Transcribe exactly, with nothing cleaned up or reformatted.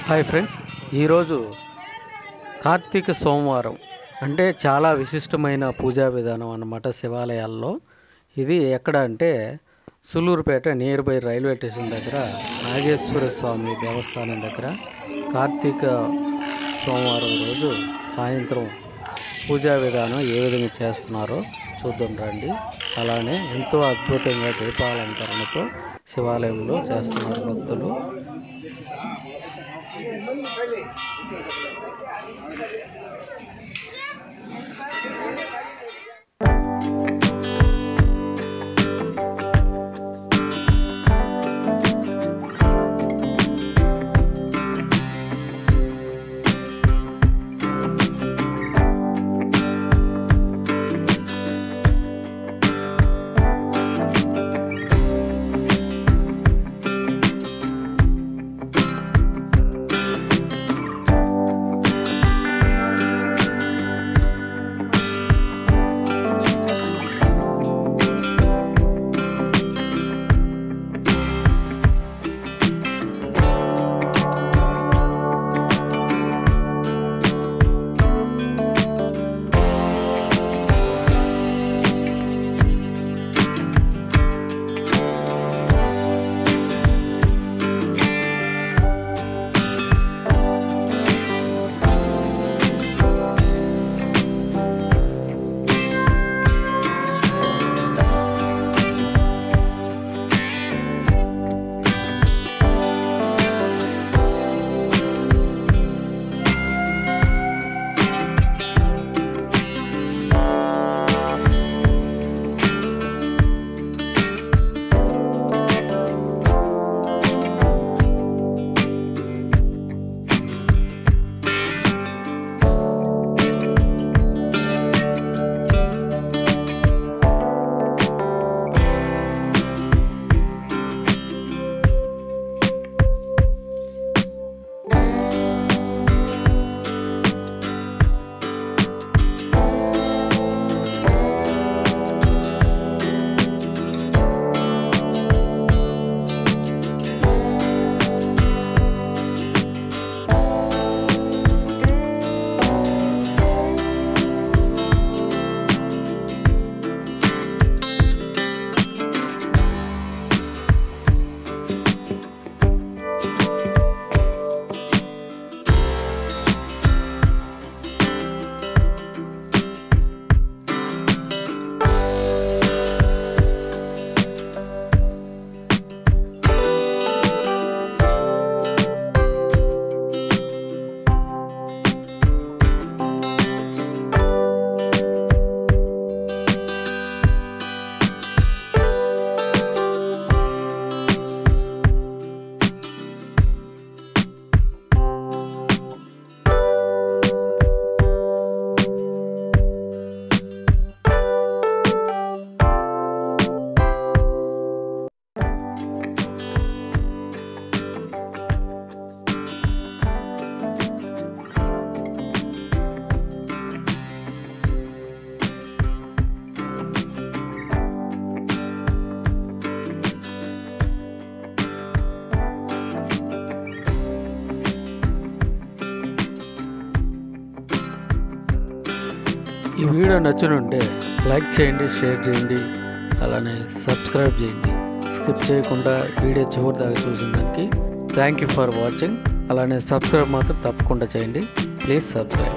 Hi friends, ఈరోజు కార్తీక సోమవారం అంటే చాలా విశిష్టమైన పూజా విధానం అన్నమాట శివాలయాల్లో. ఇది ఎక్కడ అంటే Sullurpeta near by railway station దగ్గర నాగేశ్వర స్వామి దేవస్థానం దగ్గర కార్తీక సోమవారం రోజు సాయంత్రం పూజా విధానం ఏ విధంగా చేస్తున్నారో చూద్దాం రండి. అలానే ఎంతో అద్భుతంగా దీపాలంకరణతో శివాలయంలో చేస్తున్నారు భక్తులు. ఈ వీడియో నచ్చినుంటే లైక్ చేయండి, షేర్ చేయండి, అలానే సబ్స్క్రైబ్ చేయండి. స్కిప్ చేయకుండా వీడియో చివరి దాకా చూసిన దానికి థ్యాంక్ యూ ఫర్ వాచింగ్. అలానే సబ్స్క్రైబ్ మాత్రం తప్పకుండా చేయండి. Please subscribe.